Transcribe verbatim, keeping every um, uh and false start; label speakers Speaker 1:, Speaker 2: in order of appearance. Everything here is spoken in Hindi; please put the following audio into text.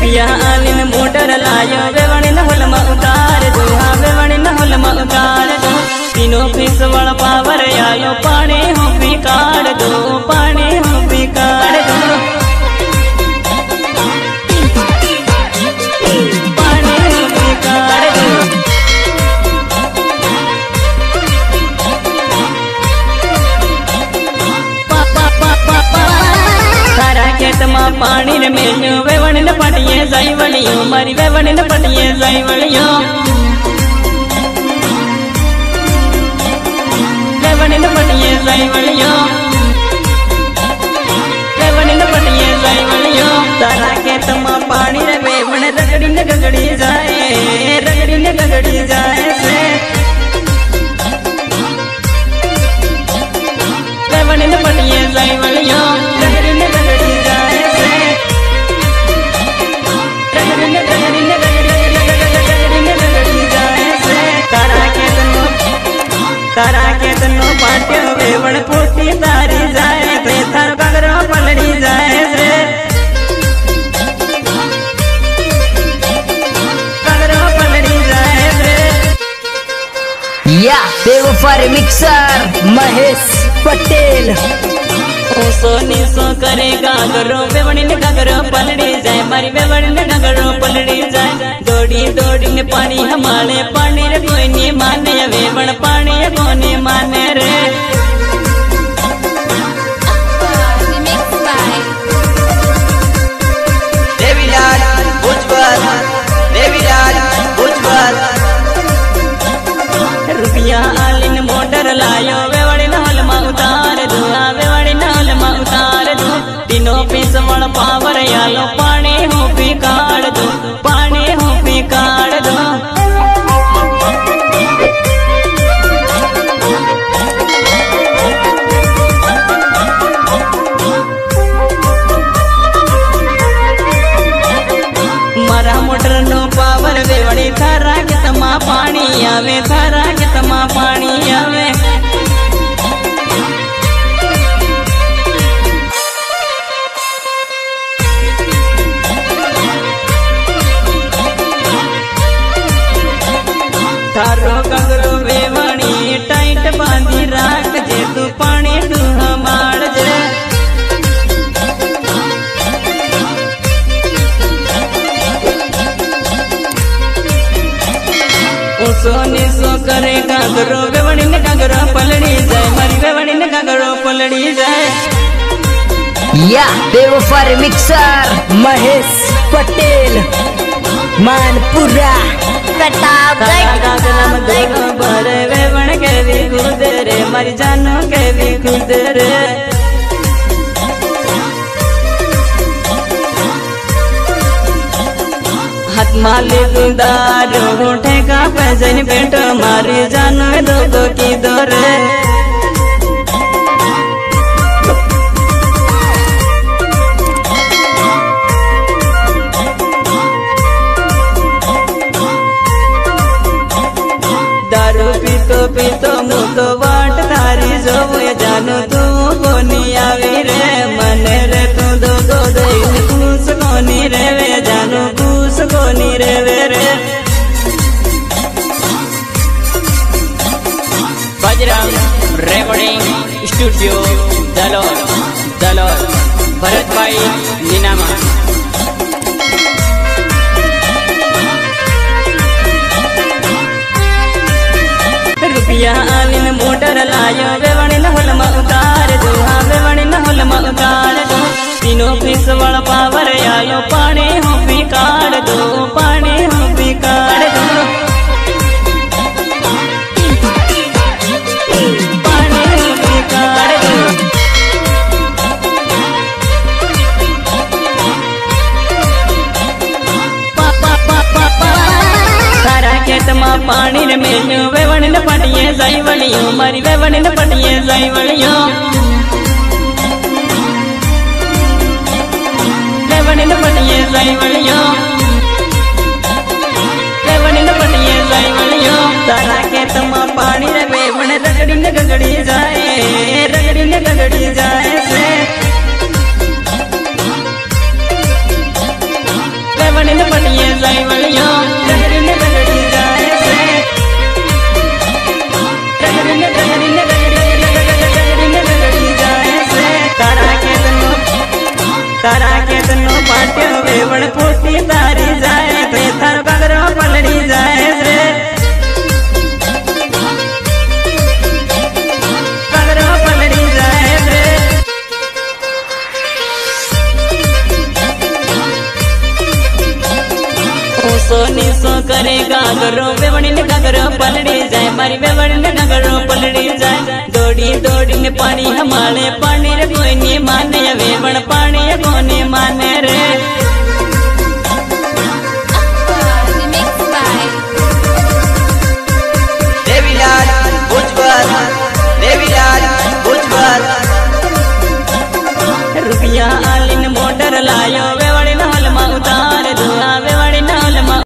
Speaker 1: रुपया आलिन मोटर लायो वेवण न होलमा उतार दो, हाँ वेवण न होलमा उतार दो। तीनों पीस वाला पावर आयो पानी हो पी काट दो, पानी हो पी काट दो, पानी हो पी काट दो। तारा खेत में पानी ने मेल्यो वेवण न पटिए जाई वलियो, मारी वेवण न पटिए जाई वलियो। वेवण न पटिए जाई वलियो, वेवण न पटिए जाई वलियो। तारा खेत में पानी रे वेवण रगड़ी न गगड़ी जाए, रगड़ी न गगड़ी जाए से। वेवण न पटिए जाई वलियो, रगड़ी न गगड़ी जाए से। रगड़ी न रगड़ी न रगड़ी रगड़ी न रगड़ी जाए से। तारा खेत नो तारा खेत नो पाट्यो वेवण पोती तारी जाए से, थारो कागरो पलड़ी जाए से। कागरो पलड़ी जाए से।
Speaker 2: या बेवफा मिक्सर महेश पटेल।
Speaker 1: ओसो निसो करेगा गरो वेवणी ने गगरो पलड़ी जाए, मारी वेवणी ने गगरो पलड़ी जाए। दौड़ी दौड़ी ने पानी हमारे पानी रे कोई नहीं माने, वेवण पानी कोनी माने रे।
Speaker 3: देवीलाल उज्जवल, देवीलाल उज्जवल।
Speaker 1: रुपया आलिन मोटर लायो वेवणी न होलमा उतार दो, वेवणी न होलमा उतार दो। तीनों पीस वाला पावर आलो पानी हो पी काट दो, पानी हो पी काट दो। मारा मोटर नो पावर वेवणी थारा के तमा पानी आवे, थारा के तमा पानी आवे। थारो गगरो वेवणी टाइट बांधी राख जे, तू पानी तू हमार जे। ओसो निसो करे गगरो वेवणी ने गगरो पलड़ी जाए, मारी वेवणी ने गगरो पलड़ी जाए।
Speaker 2: या बेवफा मिक्सर महेश पटेल मानपुरा
Speaker 1: प्रतापगढ़। बड़े वेवण के भी खुद रे, मारी जानो के भी खुद रे। हाथ माले गुदार उठे का पैजन पेट, मारी जानो दो दो की दोरे। दारू पीतो पीतो मुँह तो वाट थारी जो जानो तू कोनी आवी रे, मने रे तू दो दो दो कुछ कोनी रे वे, जानो कुछ कोनी रे वे रे। बजरंग रेकॉर्डिंग स्टूडियो दलोर, दलोर भरत भाई नीनामा। रुपया आलिन मोटर लायो वेवणी न होलमा उतार दो, हाँ वेवणी न होलमा उतार दो। तीनों पीस वाला पावर आयो पानी हो पी काट दो, पानी हो पी काट दो, पानी हो पी काट दो। तारा खेत में पानी ने मेल्यो वेवण न पटिए जाई वलियो, मारी वेवण न पटिए जाई वलियो। वेवण न पटिए जाई वलियो, वेवण न पटिए जाई वलियो। तारा खेत में पानी रे वेवण रगड़ी न गगड़ी जाए, रगड़ी न गगड़ी जाए से। तारा के तनो पाट्यो वेवण फूटी तारी जाए रे थार घगरो पलड़ी जाए रे घगरो पलड़ी जाए रे ऊसो नीसो करे घगरो वेवणी ने घगरो पलड़ी जाए मारी वेवणी ने घगरो पलड़ी जाए दौड़ी दौड़ी ने पानी हमारे पानी रे कोई नहीं माने वेवण पानी कोने माने रे।